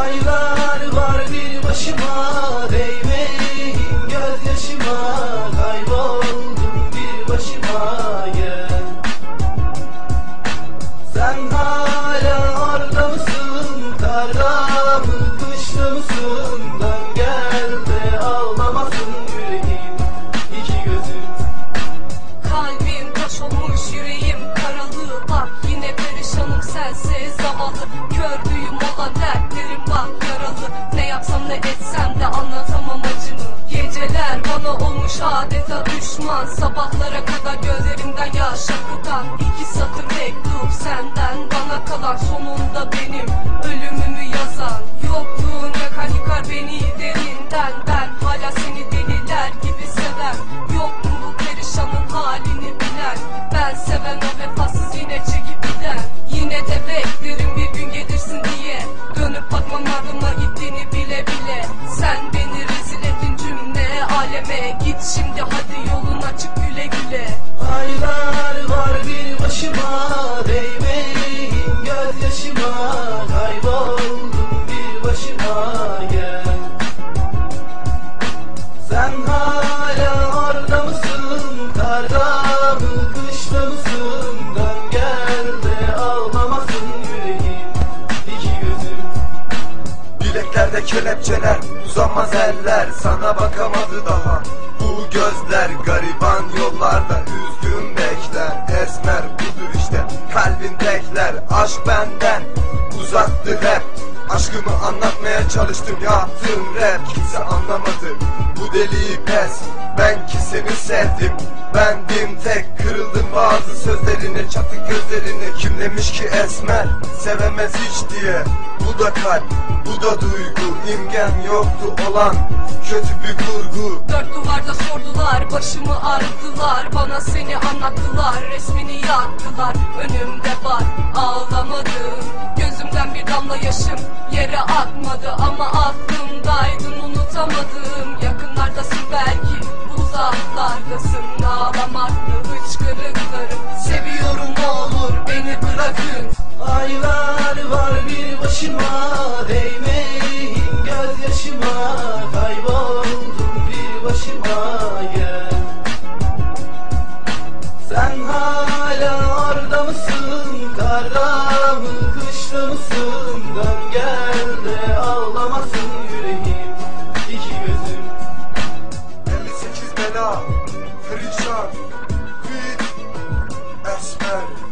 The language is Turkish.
Aylar var bir başıma, değmeyin gözyaşıma. Kayboldum bir başıma gel. Sen hala orada mısın? Karda mı, kışta mısın? Dön gel de ağlamasın yüreğim, iki gözüm. Kalbim taş olmuş, yüreğim karalı. Bak yine perişanım, sensiz zavallı. Kördüğüm olan dertlerim bak yaralı. Ne yapsam ne etsem de anlatamam acımı. Geceler bana olmuş adeta düşman. Sabahlara kadar gözlerimden yaş akıtan iki satır mektup senden bana kalan. Sonunda benim ölümümü yazan. Yokluğun yakar yıkar beni derinden. Ben hala seni deliler gibi seven. Yok mu bu perişanın halini bilen? Ben seven o vefasız yine çekip giden. Yine de beklerim bir gün gelirsin diye. Dönüp bakmam ardımla gittiğini bile bile. Sen beni rezil ettin cümle aleme. Git şimdi hadi yolun açık güle güle. Aylar var bir başıma, değmeyin gözyaşıma. Kayboldum bir başıma gel. Sen hala orada mısın? Karda mı, kışta mısın? Dön gel de ağlamasın yüreğim, iki gözüm. Bileklerde kelepçeler, uzanmaz eller. Sana bakamadı daha bu gözler. Gariban yollarda üzgün bekler. Esmer budur işte kalbin bekler. Aşk benden uzaktı hep. Aşkımı anlatmaya çalıştım, yaptığım rap. Kimse anlamadı bu deliği pes. Ben ki seni sevdim, bendim tek. Kırıldım bazı sözlerine, çatık gözlerine. Kim demiş ki esmer sevemez hiç diye. Bu da kalp, bu da duygu. İmgen yoktu olan kötü bir kurgu. Dört duvarda sordular, başımı ağrıttılar. Bana seni anlattılar, resmini yaktılar. Önümde var, ağlamadım. Gözümden bir damla yaşım yere akmadı. Ama aklımdaydın, unutamadım. Yakınlardasın belki, uzaklardasın. Ağlamaklı hıçkırıklarım. Seviyorum ne olur beni bırakın. Aylar var bir başıma, değmeyin gözyaşıma. Kayboldum bir başıma gel. Sen hala orada mısın? Karda mı, kışta mısın? Dön gel de ağlamasın yüreğim, iki gözüm. 58 bela, perişan, fit, esmer.